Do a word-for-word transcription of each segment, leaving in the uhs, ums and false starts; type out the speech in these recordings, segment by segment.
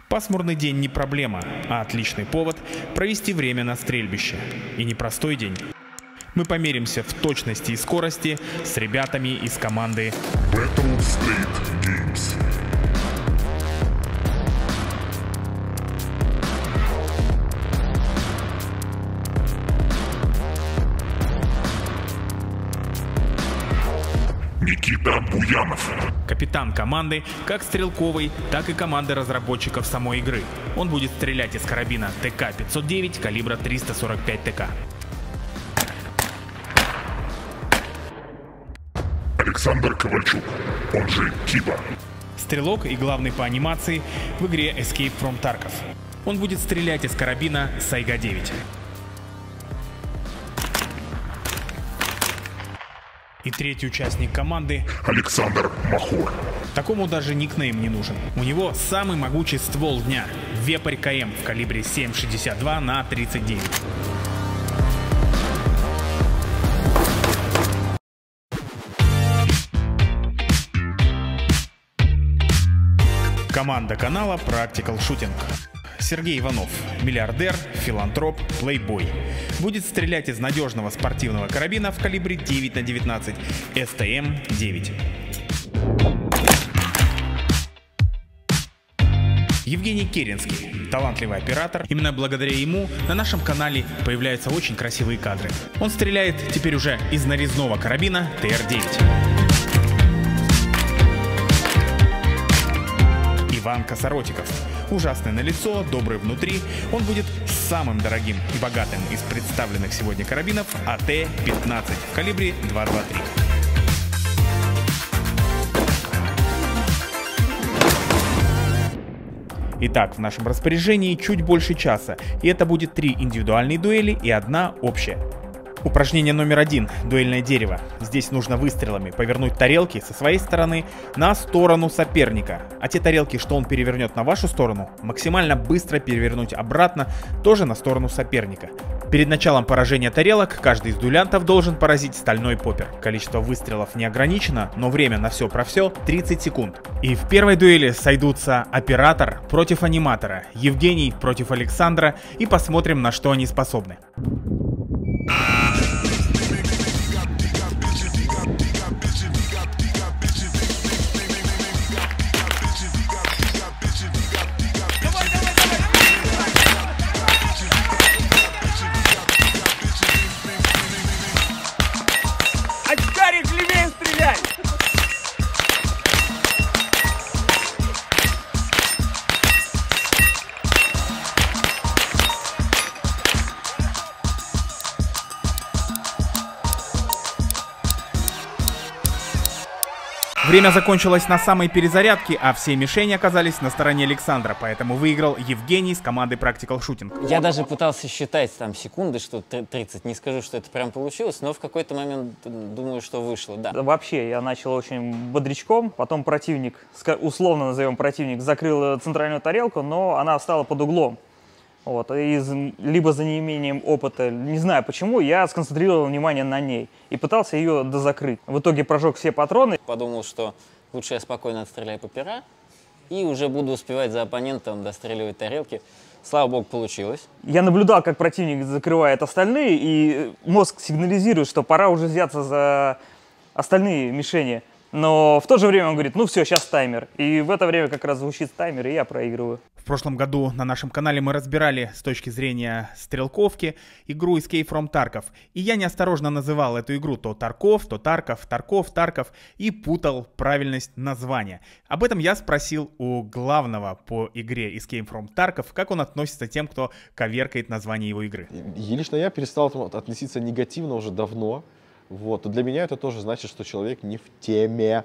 Пасмурный день не проблема, а отличный повод провести время на стрельбище. И непростой день. Мы померимся в точности и скорости с ребятами из команды Battle State Games. Никита Буянов. Капитан команды как стрелковой, так и команды разработчиков самой игры. Он будет стрелять из карабина тэ ка пятьсот девять калибра триста сорок пять тэ ка. Александр Ковальчук, он же Киба. Стрелок и главный по анимации в игре Escape from Tarkov. Он будет стрелять из карабина Сайга девять. И третий участник команды Александр Махор. Такому даже никнейм не нужен. У него самый могучий ствол дня — Вепрь ка эм в калибре семь шестьдесят два на тридцать девять. Команда канала Practical Shooting. Сергей Иванов, миллиардер, филантроп, плейбой. Будет стрелять из надежного спортивного карабина в калибре девять на девятнадцать эс тэ эм девять. Евгений Керенский, талантливый оператор. Именно благодаря ему на нашем канале появляются очень красивые кадры. Он стреляет теперь уже из нарезного карабина тэ эр девять. Иван Косоротиков. Ужасный на лицо, добрый внутри. Он будет самым дорогим и богатым из представленных сегодня карабинов а тэ пятнадцать в калибре два двадцать три. Итак, в нашем распоряжении чуть больше часа, и это будет три индивидуальные дуэли и одна общая. Упражнение номер один. Дуэльное дерево. Здесь нужно выстрелами повернуть тарелки со своей стороны на сторону соперника. А те тарелки, что он перевернет на вашу сторону, максимально быстро перевернуть обратно, тоже на сторону соперника. Перед началом поражения тарелок каждый из дуэлянтов должен поразить стальной поппер. Количество выстрелов не ограничено, но время на все про все тридцать секунд. И в первой дуэли сойдутся оператор против аниматора, Евгений против Александра, и посмотрим, на что они способны. Время закончилось на самой перезарядке, а все мишени оказались на стороне Александра, поэтому выиграл Евгений с команды Practical Shooting. Я даже пытался считать там секунды, что тридцать, не скажу, что это прям получилось, но в какой-то момент думаю, что вышло, да. Вообще, я начал очень бодрячком, потом противник, условно назовем противник, закрыл центральную тарелку, но она стала под углом. Вот, из, либо за неимением опыта, не знаю почему, я сконцентрировал внимание на ней и пытался ее дозакрыть. В итоге прожег все патроны. Подумал, что лучше я спокойно отстреляю попера и уже буду успевать за оппонентом достреливать тарелки. Слава богу, получилось. Я наблюдал, как противник закрывает остальные, и мозг сигнализирует, что пора уже взяться за остальные мишени. Но в то же время он говорит, ну все, сейчас таймер. И в это время как раз звучит таймер, и я проигрываю. В прошлом году на нашем канале мы разбирали с точки зрения стрелковки игру Escape from Tarkov. И я неосторожно называл эту игру то Тарков, то Тарков, Тарков, Тарков и путал правильность названия. Об этом я спросил у главного по игре Escape from Tarkov, как он относится к тем, кто коверкает название его игры. И лично я перестал относиться негативно уже давно. Вот. Для меня это тоже значит, что человек не в теме.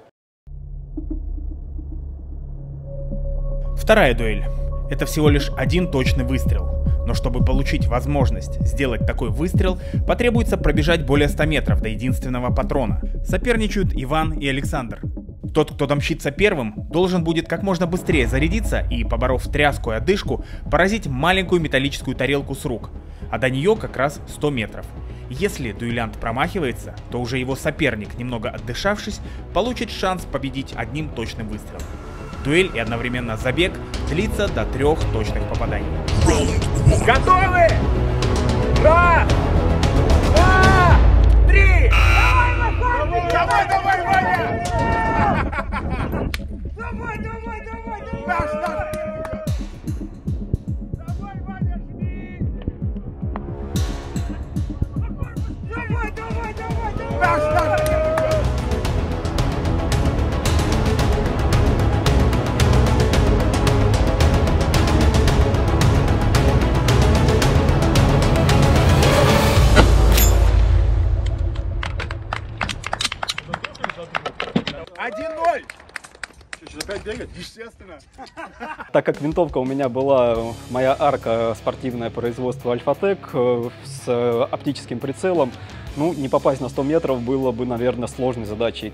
Вторая дуэль. Это всего лишь один точный выстрел. Но чтобы получить возможность сделать такой выстрел, потребуется пробежать более ста метров до единственного патрона. Соперничают Иван и Александр. Тот, кто домчится первым, должен будет как можно быстрее зарядиться и, поборов тряску и одышку, поразить маленькую металлическую тарелку с рук. А до нее как раз сто метров. Если дуэлянт промахивается, то уже его соперник, немного отдышавшись, получит шанс победить одним точным выстрелом. Дуэль и одновременно забег длится до трех точных попаданий. Готовы? Раз, два, три! Давай, давай, Ваня! Давай, давай, давай, давай! Наш, наш! Давай, Ваня, жми! Давай, давай, давай, давай! Наш, наш! один ноль! Что, опять бегать? Естественно. Так как винтовка у меня была, моя арка спортивное производство Альфатек с оптическим прицелом, ну, не попасть на сто метров было бы, наверное, сложной задачей.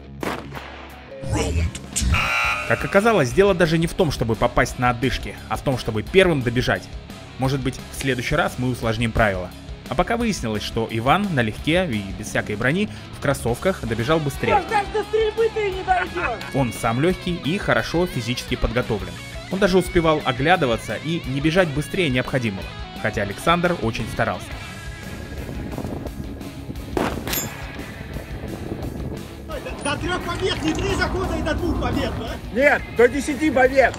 Как оказалось, дело даже не в том, чтобы попасть на отдышки, а в том, чтобы первым добежать. Может быть, в следующий раз мы усложним правила. А пока выяснилось, что Иван налегке и без всякой брони в кроссовках добежал быстрее. До стрельбы ты не дойдешь! Он сам легкий и хорошо физически подготовлен. Он даже успевал оглядываться и не бежать быстрее необходимого, хотя Александр очень старался. До трех побед, не три захода и до двух побед, да? Нет, до десяти побед!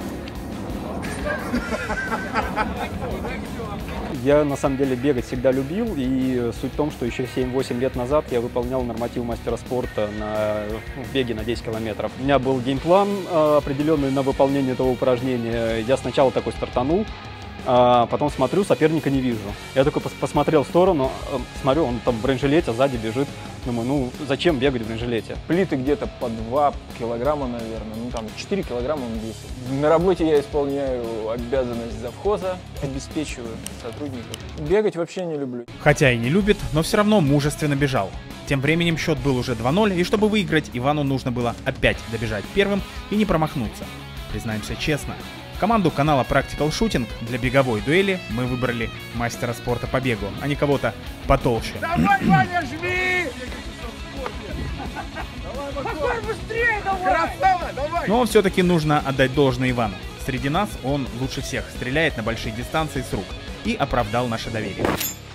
Я на самом деле бегать всегда любил, и суть в том, что еще семь-восемь лет назад я выполнял норматив мастера спорта на ну, беге на десять километров. У меня был геймплан э, определенный на выполнение этого упражнения. Я сначала такой стартанул, а потом смотрю, соперника не вижу. Я такой пос посмотрел в сторону, э, смотрю, он там в бронежилете сзади бежит. Думаю, ну зачем бегать в бронежилете? Плиты где-то по два килограмма, наверное, ну там четыре килограмма он весит. На работе я исполняю обязанность завхоза, обеспечиваю сотрудников. Бегать вообще не люблю. Хотя и не любит, но все равно мужественно бежал. Тем временем счет был уже два ноль, и чтобы выиграть, Ивану нужно было опять добежать первым и не промахнуться. Признаемся честно, в команду канала Practical Shooting для беговой дуэли мы выбрали мастера спорта по бегу, а не кого-то потолще. Давай, Ваня, жми! Давай быстрее, давай! Красава, давай! Но все-таки нужно отдать должное Ивану. Среди нас он лучше всех стреляет на большие дистанции с рук и оправдал наше доверие.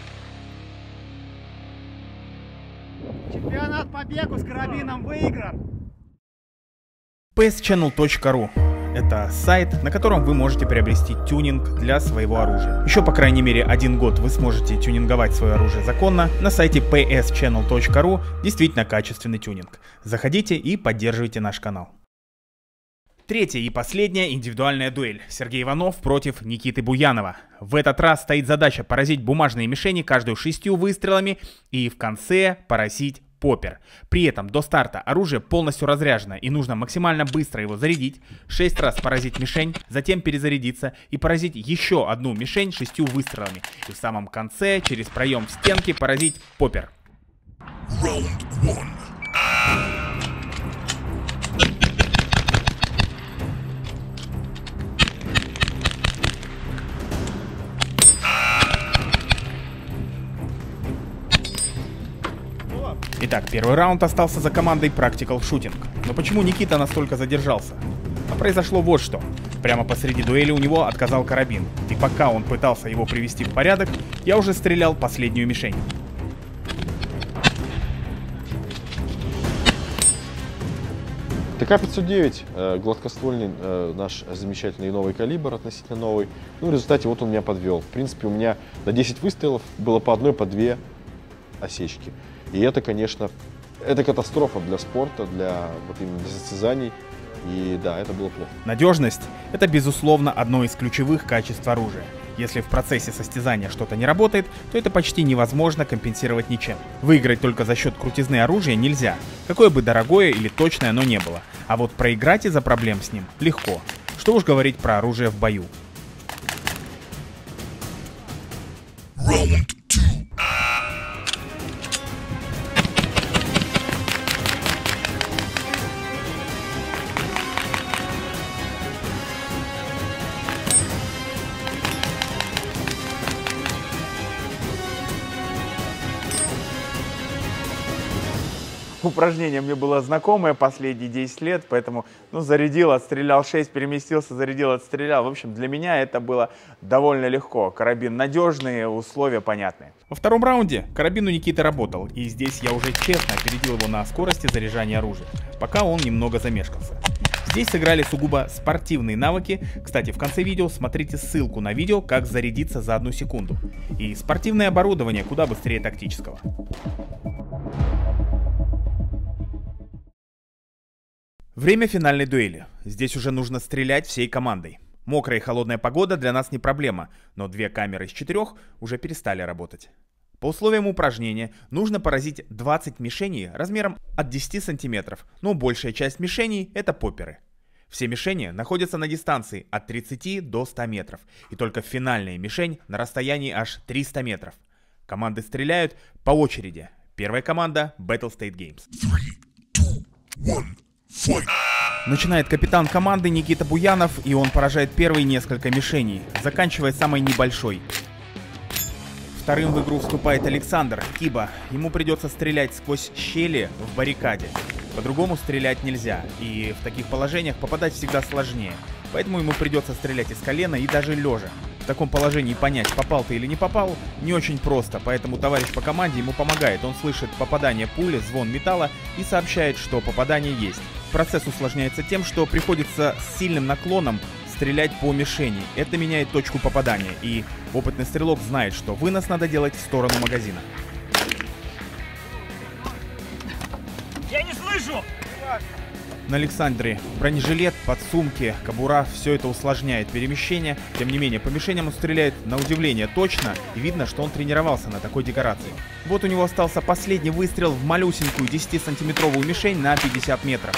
Чемпионат по бегу с карабином выигран. пи эс ченнел точка ру — это сайт, на котором вы можете приобрести тюнинг для своего оружия. Еще по крайней мере один год вы сможете тюнинговать свое оружие законно. На сайте пи эс ченнел точка ру действительно качественный тюнинг. Заходите и поддерживайте наш канал. Третья и последняя индивидуальная дуэль. Сергей Иванов против Никиты Буянова. В этот раз стоит задача поразить бумажные мишени каждую шестью выстрелами и в конце поразить поппер. При этом до старта оружие полностью разряжено и нужно максимально быстро его зарядить, шесть раз поразить мишень, затем перезарядиться и поразить еще одну мишень шестью выстрелами. И в самом конце через проем в стенке поразить поппер. Итак, первый раунд остался за командой Practical Shooting. Но почему Никита настолько задержался? А произошло вот что. Прямо посреди дуэли у него отказал карабин. И пока он пытался его привести в порядок, я уже стрелял последнюю мишень. тэ ка пятьсот девять, э, гладкоствольный э, наш замечательный новый калибр, относительно новый. Ну, в результате вот он меня подвел. В принципе, у меня на десять выстрелов было по одной, по две осечки. И это, конечно, это катастрофа для спорта, для вот именно для состязаний. И да, это было плохо. Надежность — это, безусловно, одно из ключевых качеств оружия. Если в процессе состязания что-то не работает, то это почти невозможно компенсировать ничем. Выиграть только за счет крутизны оружия нельзя, какое бы дорогое или точное оно не было. А вот проиграть из-за проблем с ним легко. Что уж говорить про оружие в бою. упражнение мне было знакомое последние десять лет, поэтому, ну, зарядил, отстрелял шесть, переместился, зарядил, отстрелял. В общем, для меня это было довольно легко. Карабин надежный, условия понятные. Во втором раунде карабин у Никиты работал, и здесь я уже честно опередил его на скорости заряжания оружия, пока он немного замешкался. Здесь сыграли сугубо спортивные навыки. Кстати, в конце видео смотрите ссылку на видео, как зарядиться за одну секунду. И спортивное оборудование куда быстрее тактического. Время финальной дуэли. Здесь уже нужно стрелять всей командой. Мокрая и холодная погода для нас не проблема, но две камеры из четырех уже перестали работать. По условиям упражнения нужно поразить двадцать мишеней размером от десяти сантиметров, но большая часть мишеней это попперы. Все мишени находятся на дистанции от тридцати до ста метров, и только финальная мишень на расстоянии аж триста метров. Команды стреляют по очереди. Первая команда Battle State Games. Three, two, one, fight. Начинает капитан команды Никита Буянов, и он поражает первые несколько мишеней, заканчивая самой небольшой. Вторым в игру вступает Александр Киба. Ему придется стрелять сквозь щели в баррикаде. По-другому стрелять нельзя, и в таких положениях попадать всегда сложнее. Поэтому ему придется стрелять из колена и даже лежа. В таком положении понять, попал ты или не попал, не очень просто, поэтому товарищ по команде ему помогает. Он слышит попадание пули, звон металла и сообщает, что попадание есть. Процесс усложняется тем, что приходится с сильным наклоном стрелять по мишени. Это меняет точку попадания, и опытный стрелок знает, что вынос надо делать в сторону магазина. Я не слышу! На Александре бронежилет, подсумки, кобура, все это усложняет перемещение. Тем не менее, по мишеням он стреляет на удивление точно, и видно, что он тренировался на такой декорации. Вот у него остался последний выстрел в малюсенькую десятисантиметровую мишень на пятьдесят метров.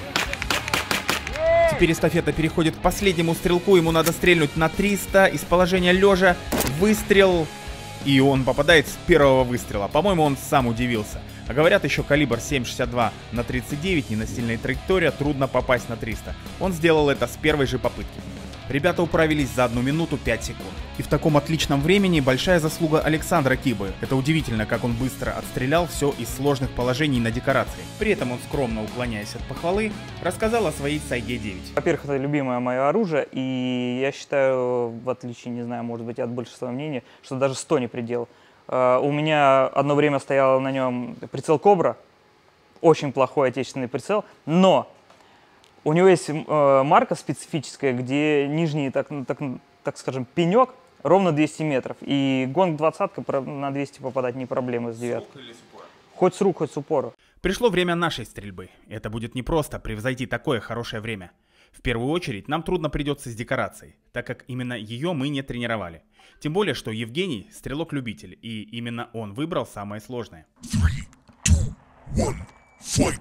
Теперь эстафета переходит к последнему стрелку, ему надо стрельнуть на триста из положения лежа. Выстрел, и он попадает с первого выстрела. По-моему, он сам удивился. А говорят, еще калибр семь шестьдесят два на тридцать девять, ненасильная траектория, трудно попасть на триста. Он сделал это с первой же попытки. Ребята управились за одну минуту пять секунд. И в таком отличном времени большая заслуга Александра Кибы. Это удивительно, как он быстро отстрелял все из сложных положений на декорации. При этом он, скромно уклоняясь от похвалы, рассказал о своей Сайге девять. Во-первых, это любимое мое оружие, и я считаю, в отличие, не знаю, может быть, от большинства мнений, что даже сто не предел. Uh, у меня одно время стоял на нем прицел Кобра, очень плохой отечественный прицел, но у него есть uh, марка специфическая, где нижний, так, так, так скажем, пенек ровно двести метров, и гонг двадцатка на двести попадать не проблема с девяткой. Хоть с рук, хоть с упора. Пришло время нашей стрельбы. Это будет непросто превзойти такое хорошее время. В первую очередь нам трудно придется с декорацией, так как именно ее мы не тренировали. Тем более, что Евгений стрелок-любитель, и именно он выбрал самое сложное. Three, two, one, fight.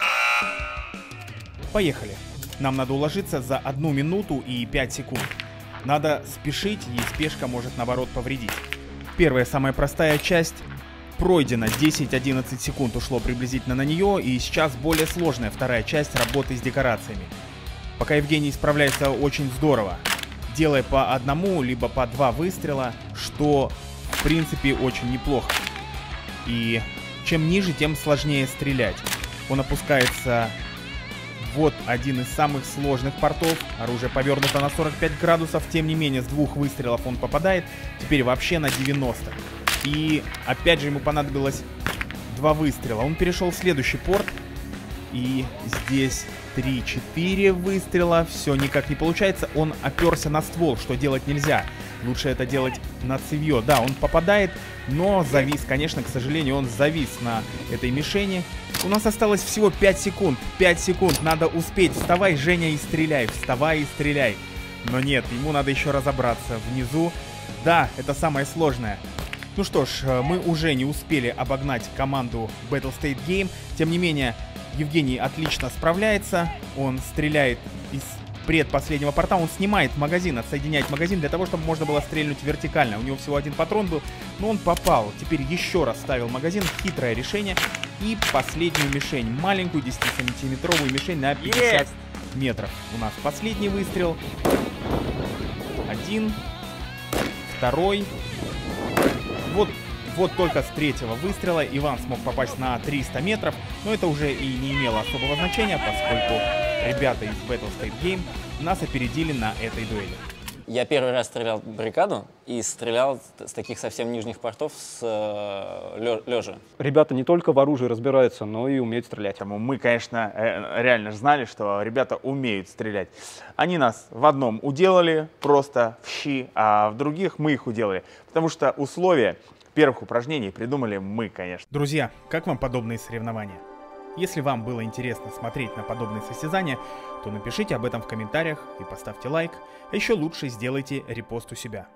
Поехали. Нам надо уложиться за одну минуту и пять секунд. Надо спешить, и спешка может наоборот повредить. Первая, самая простая часть пройдена, десять-одиннадцать секунд ушло приблизительно на нее, и сейчас более сложная вторая часть работы с декорациями. Пока Евгений справляется очень здорово, делая по одному, либо по два выстрела, что в принципе очень неплохо. И чем ниже, тем сложнее стрелять. Он опускается, вот один из самых сложных портов, оружие повернуто на сорок пять градусов, тем не менее с двух выстрелов он попадает, теперь вообще на девяносто. И опять же ему понадобилось два выстрела. Он перешел в следующий порт, и здесь три-четыре выстрела, все никак не получается. Он оперся на ствол, что делать нельзя. Лучше это делать на цевье. Да, он попадает, но завис, конечно, к сожалению, он завис на этой мишени. У нас осталось всего пять секунд. пять секунд, надо успеть. Вставай, Женя, и стреляй. Вставай и стреляй. Но нет, ему надо еще разобраться внизу. Да, это самое сложное. Ну что ж, мы уже не успели обогнать команду Battle State Game. Тем не менее, Евгений отлично справляется. Он стреляет из предпоследнего порта. Он снимает магазин, отсоединяет магазин для того, чтобы можно было стрельнуть вертикально. У него всего один патрон был, но он попал. Теперь еще раз ставил магазин. Хитрое решение. И последнюю мишень. Маленькую десятисантиметровую мишень на пятьдесят метров. У нас последний выстрел. Один. Второй. Вот Вот только с третьего выстрела Иван смог попасть на триста метров, но это уже и не имело особого значения, поскольку ребята из Battle State Game нас опередили на этой дуэли. Я первый раз стрелял в баррикаду и стрелял с таких совсем нижних портов с э, лежа. Ребята не только в оружии разбираются, но и умеют стрелять. Мы, конечно, реально знали, что ребята умеют стрелять. Они нас в одном уделали просто в щи, а в других мы их уделали. Потому что условия первых упражнений придумали мы, конечно. Друзья, как вам подобные соревнования? Если вам было интересно смотреть на подобные состязания, то напишите об этом в комментариях и поставьте лайк, а еще лучше сделайте репост у себя.